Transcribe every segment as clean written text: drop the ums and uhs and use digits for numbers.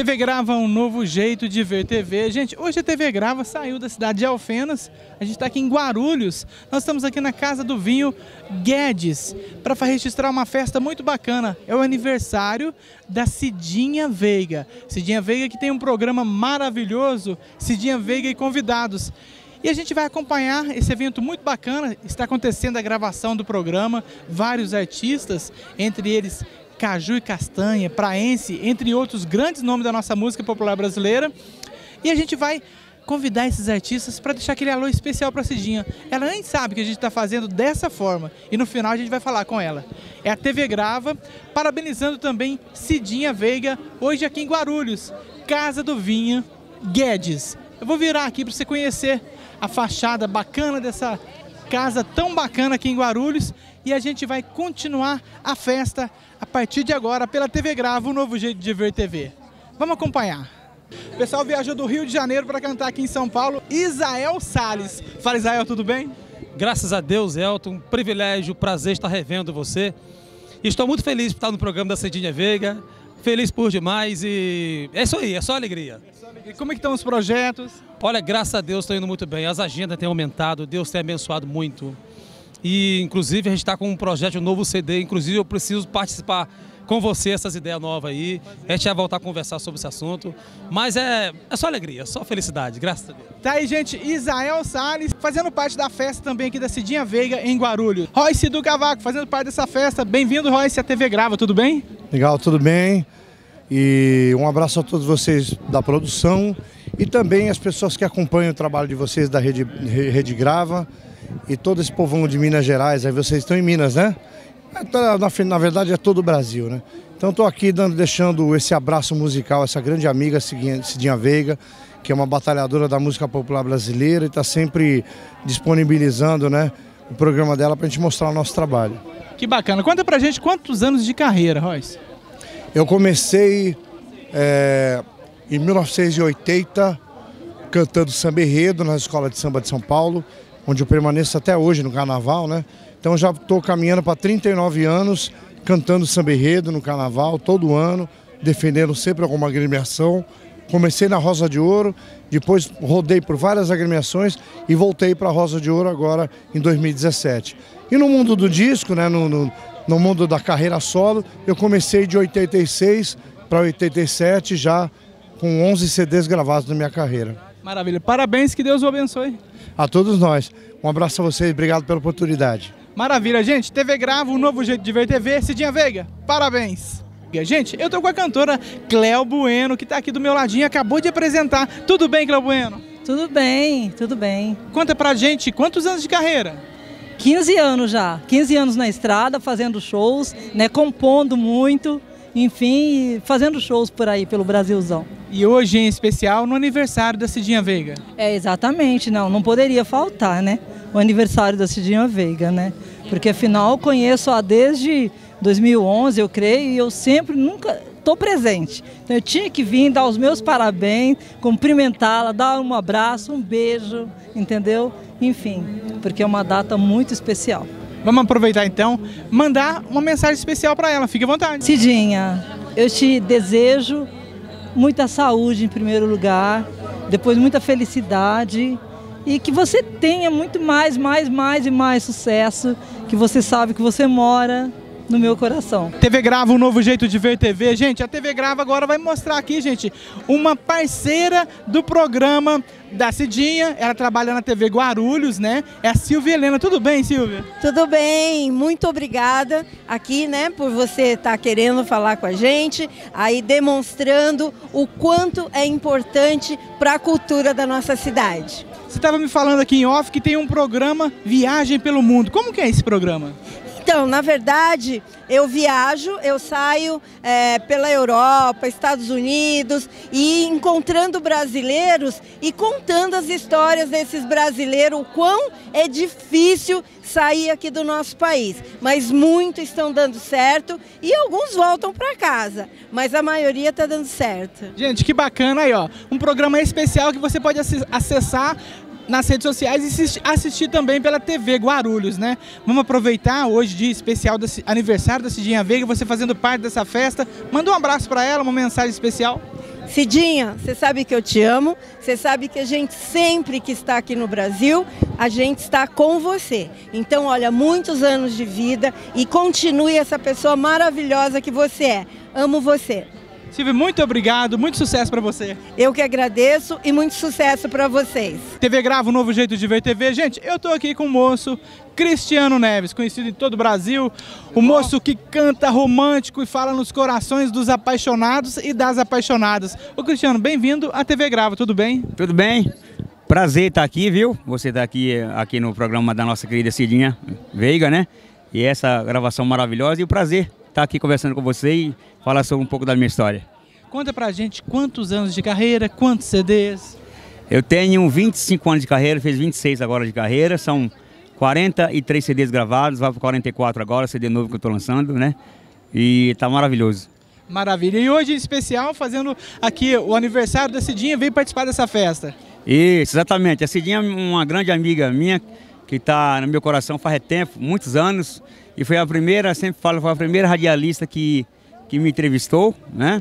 TV Grava, um novo jeito de ver TV. Gente, hoje a TV Grava saiu da cidade de Alfenas, a gente está aqui em Guarulhos. Nós estamos aqui na Casa do Vinho Guedes para registrar uma festa muito bacana. É o aniversário da Cidinha Veiga. Cidinha Veiga que tem um programa maravilhoso, Cidinha Veiga e Convidados. E a gente vai acompanhar esse evento muito bacana. Está acontecendo a gravação do programa, vários artistas, entre eles Caju e Castanha, Praense, entre outros grandes nomes da nossa música popular brasileira. E a gente vai convidar esses artistas para deixar aquele alô especial para a Cidinha. Ela nem sabe que a gente está fazendo dessa forma e no final a gente vai falar com ela. É a TV Grava, parabenizando também Cidinha Veiga, hoje aqui em Guarulhos, Casa do Vinho Guedes. Eu vou virar aqui para você conhecer a fachada bacana dessa casa tão bacana aqui em Guarulhos e a gente vai continuar a festa a partir de agora pela TV Grava, um novo jeito de ver TV. Vamos acompanhar. O pessoal viajou do Rio de Janeiro para cantar aqui em São Paulo. Isael Salles. Fala, Isael, tudo bem? Graças a Deus, Elton. Um privilégio, prazer estar revendo você. Estou muito feliz por estar no programa da Cidinha Veiga. Feliz por demais e é isso aí, é só alegria. E como é que estão os projetos? Olha, graças a Deus estou indo muito bem. As agendas têm aumentado, Deus tem abençoado muito. E, inclusive, a gente está com um projeto, um novo CD. Inclusive, eu preciso participar com você essas ideias novas aí. A gente vai voltar a conversar sobre esse assunto. Mas é só alegria, só felicidade, graças a Deus. Tá aí, gente, Isael Salles, fazendo parte da festa também aqui da Cidinha Veiga, em Guarulhos. Royce do Cavaco, fazendo parte dessa festa. Bem-vindo, Royce, à TV Grava, tudo bem? Legal, tudo bem. E um abraço a todos vocês da produção e também as pessoas que acompanham o trabalho de vocês da Rede Grava. E todo esse povão de Minas Gerais, aí vocês estão em Minas, né? Na verdade é todo o Brasil, né? Então estou aqui deixando esse abraço musical a essa grande amiga Cidinha Veiga, que é uma batalhadora da música popular brasileira e está sempre disponibilizando, né, o programa dela para a gente mostrar o nosso trabalho. Que bacana. Conta pra gente quantos anos de carreira, Royce? Eu comecei em 1980 cantando samba enredo na Escola de Samba de São Paulo, onde eu permaneço até hoje no carnaval, né? Então já estou caminhando para 39 anos, cantando samba enredo no carnaval, todo ano, defendendo sempre alguma agremiação. Comecei na Rosa de Ouro, depois rodei por várias agremiações e voltei para a Rosa de Ouro agora em 2017. E no mundo do disco, né, no mundo da carreira solo, eu comecei de 86 para 87 já com 11 CDs gravados na minha carreira. Maravilha, parabéns, que Deus o abençoe. A todos nós. Um abraço a vocês, obrigado pela oportunidade. Maravilha, gente. TV Grava, um novo jeito de ver TV. Cidinha Veiga, parabéns. Gente, eu tô com a cantora Cléo Bueno, que tá aqui do meu ladinho, acabou de apresentar. Tudo bem, Cléo Bueno? Tudo bem, tudo bem. Conta pra gente, quantos anos de carreira? 15 anos já. 15 anos na estrada, fazendo shows, né, compondo muito, enfim, fazendo shows por aí, pelo Brasilzão. E hoje, em especial, no aniversário da Cidinha Veiga. É, exatamente, não poderia faltar, né? O aniversário da Cidinha Veiga, né? Porque afinal conheço-a desde 2011, eu creio, e eu sempre, nunca estou presente. Então eu tinha que vir dar os meus parabéns, cumprimentá-la, dar um abraço, um beijo, entendeu? Enfim, porque é uma data muito especial. Vamos aproveitar então, mandar uma mensagem especial para ela, fique à vontade. Cidinha, eu te desejo muita saúde em primeiro lugar, depois muita felicidade e que você tenha muito mais e mais sucesso, que você sabe que você mora no meu coração. TV Grava, um novo jeito de ver TV. Gente, a TV Grava agora vai mostrar aqui, gente, uma parceira do programa da Cidinha. Ela trabalha na TV Guarulhos, né? É a Silvia Helena. Tudo bem, Silvia? Tudo bem, muito obrigada aqui, né, por você estar querendo falar com a gente, aí demonstrando o quanto é importante para a cultura da nossa cidade. Você estava me falando aqui em off que tem um programa Viagem pelo Mundo. Como que é esse programa? Então, na verdade, eu viajo, eu saio pela Europa, Estados Unidos e encontrando brasileiros e contando as histórias desses brasileiros, o quão é difícil sair aqui do nosso país. Mas muitos estão dando certo e alguns voltam para casa, mas a maioria está dando certo. Gente, que bacana aí, ó. Um programa especial que você pode acessar nas redes sociais e assistir também pela TV Guarulhos, né? Vamos aproveitar hoje, dia especial do aniversário da Cidinha Veiga, você fazendo parte dessa festa. Manda um abraço para ela, uma mensagem especial. Cidinha, você sabe que eu te amo, você sabe que a gente sempre que está aqui no Brasil, a gente está com você. Então, olha, muitos anos de vida e continue essa pessoa maravilhosa que você é. Amo você. Silvia, muito obrigado, muito sucesso para você. Eu que agradeço e muito sucesso para vocês. TV Grava, um novo jeito de ver TV. Gente, eu tô aqui com o moço Cristiano Neves, conhecido em todo o Brasil. O moço que canta romântico e fala nos corações dos apaixonados e das apaixonadas. Ô Cristiano, bem-vindo à TV Grava, tudo bem? Tudo bem? Prazer estar aqui, viu? Você está aqui no programa da nossa querida Cidinha Veiga, né? E essa gravação maravilhosa e o prazer estar aqui conversando com você e falar sobre um pouco da minha história. Conta pra gente quantos anos de carreira, quantos CDs? Eu tenho 25 anos de carreira, fiz 26 agora de carreira, são 43 CDs gravados, vai para 44 agora, CD novo que eu estou lançando, né? E tá maravilhoso. Maravilha. E hoje em especial, fazendo aqui o aniversário da Cidinha, veio participar dessa festa. Isso, exatamente. A Cidinha é uma grande amiga minha, que está no meu coração faz tempo, muitos anos, e foi a primeira, sempre falo, foi a primeira radialista que me entrevistou, né,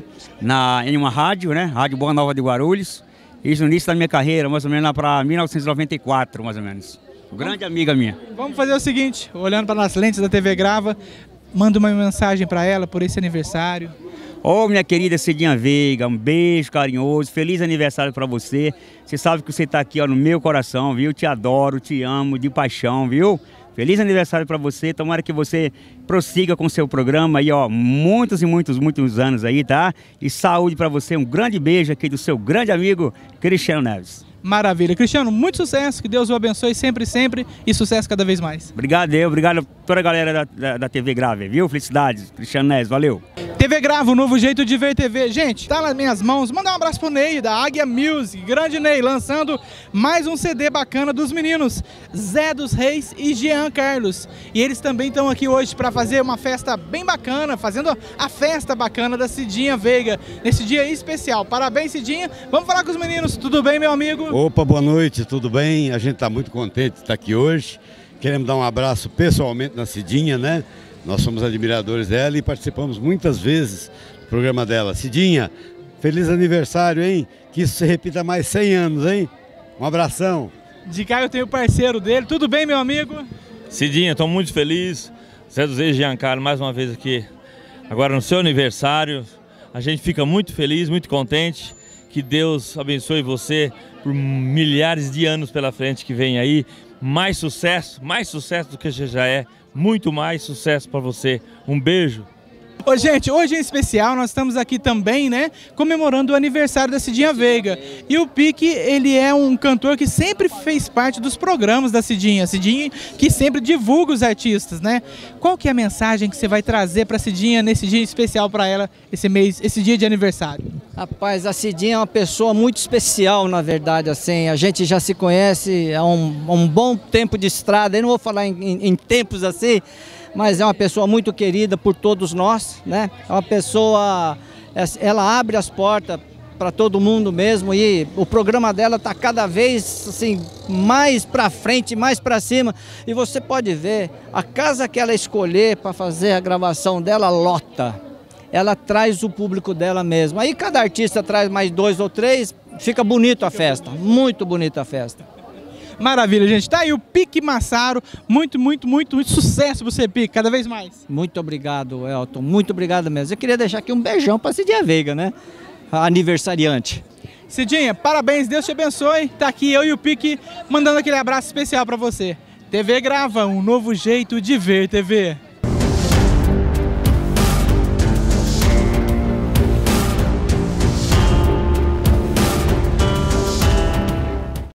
em uma rádio, né, Rádio Boa Nova de Guarulhos, isso no início da minha carreira, mais ou menos lá para 1994, mais ou menos. Grande amiga minha. Vamos fazer o seguinte, olhando para as lentes da TV Grava, manda uma mensagem para ela por esse aniversário. Ô, minha querida Cidinha Veiga, um beijo carinhoso, feliz aniversário para você. Você sabe que você está aqui, ó, no meu coração, viu? Te adoro, te amo de paixão, viu? Feliz aniversário para você, tomara que você prossiga com o seu programa aí, ó, muitos e muitos anos aí, tá? E saúde para você, um grande beijo aqui do seu grande amigo Cristiano Neves. Maravilha. Cristiano, muito sucesso, que Deus o abençoe sempre, sempre e sucesso cada vez mais. Obrigado, obrigado a toda a galera da TV Grava, viu? Felicidades, Cristiano Neves, valeu. TV Grava, um novo jeito de ver TV. Gente, tá nas minhas mãos, mandar um abraço pro Ney, da Águia Music, grande Ney, lançando mais um CD bacana dos meninos, Zé dos Reis e Jean Carlos. E eles também estão aqui hoje para fazer uma festa bem bacana, fazendo a festa bacana da Cidinha Veiga, nesse dia especial. Parabéns, Cidinha. Vamos falar com os meninos, tudo bem, meu amigo? Opa, boa noite, tudo bem? A gente está muito contente de estar aqui hoje. Queremos dar um abraço pessoalmente na Cidinha, né? Nós somos admiradores dela e participamos muitas vezes do programa dela. Cidinha, feliz aniversário, hein? Que isso se repita mais 100 anos, hein? Um abração. De cá eu tenho o parceiro dele, tudo bem, meu amigo? Cidinha, estou muito feliz. Zé dos Reis e Giancarlo, mais uma vez aqui, agora no seu aniversário. A gente fica muito feliz, muito contente. Que Deus abençoe você por milhares de anos pela frente que vem aí. Mais sucesso do que você já é. Muito mais sucesso para você. Um beijo. Ô, gente, hoje em especial nós estamos aqui também, né, comemorando o aniversário da Cidinha Veiga. E o Pique, ele é um cantor que sempre fez parte dos programas da Cidinha. Cidinha que sempre divulga os artistas, né? Qual que é a mensagem que você vai trazer para a Cidinha nesse dia especial para ela, esse dia de aniversário? Rapaz, a Cidinha é uma pessoa muito especial, na verdade, assim, a gente já se conhece há um bom tempo de estrada, eu não vou falar em tempos assim, mas é uma pessoa muito querida por todos nós, né? É uma pessoa, ela abre as portas para todo mundo mesmo e o programa dela está cada vez assim, mais para frente, mais para cima. E você pode ver, a casa que ela escolher para fazer a gravação dela lota. Ela traz o público dela mesmo. Aí cada artista traz mais 2 ou 3, fica bonito a festa, muito bonita a festa. Maravilha, gente. Tá aí o Pique Massaro. Muito sucesso pra você, Pique, cada vez mais. Muito obrigado, Elton. Muito obrigado mesmo. Eu queria deixar aqui um beijão pra Cidinha Veiga, né? A aniversariante. Cidinha, parabéns, Deus te abençoe. Tá aqui eu e o Pique mandando aquele abraço especial pra você. TV Grava, um novo jeito de ver TV.